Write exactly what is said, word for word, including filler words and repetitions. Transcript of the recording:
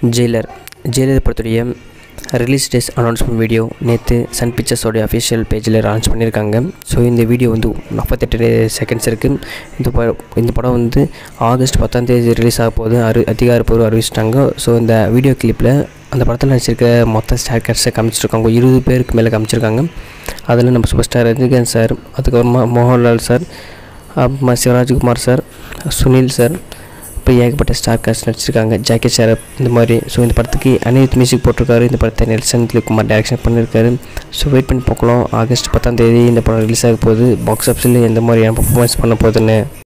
Jailer Jailer பொறுத்தவரைய release days announcement video நேற்று Sun பிக்சர்ஸோடைய அஃபிஷியல் பேஜில் லான்ச் பண்ணியிருக்காங்க. ஸோ இந்த வீடியோ வந்து நாற்பத்தெட்டு செகண்ட்ஸ் இருக்குது. இந்த ப இந்த படம் வந்து ஆகஸ்ட் பத்தாம் தேதி ரிலீஸ் ஆக போகுது அறி அதிகாரப்பூர்வம் அறிவிச்சிட்டாங்க. ஸோ இந்த வீடியோ கிளிப்பில் அந்த படத்தில் நடிச்சிருக்க மொத்த ஸ்டார் கேஸ்ட்டை காமிச்சிருக்காங்க. இருபது பேருக்கு மேலே காமிச்சிருக்காங்க. அதில் நம்ம சூப்பர் ஸ்டார் ரஜினிகாந்த் சார், அதுக்கப்புறமா மோகன்லால் சார், அப்புறமா சிவராஜ்குமார் சார், சுனில் சார், இப்போ ஏகப்பட்ட ஸ்டார் காஸ்ட் நடிச்சிருக்காங்க. ஜாக்கி ஷெராப் இந்த மாதிரி. ஸோ இந்த படத்துக்கு அனிருத் மியூசிக் போட்டிருக்காரு. இந்த படத்தை நெல்சன் திலீப்குமார் டைரக்ஷன் பண்ணியிருக்காரு. ஸோ வெயிட் பண்ணி பார்க்கலாம். ஆகஸ்ட் பத்தாம் தேதி இந்த படம் ரிலீஸ் ஆக போகுது. பாக்ஸ் ஆஃபீஸில் எந்த மாதிரியான பர்ஃபார்மன்ஸ் பண்ண போகுதுன்னு.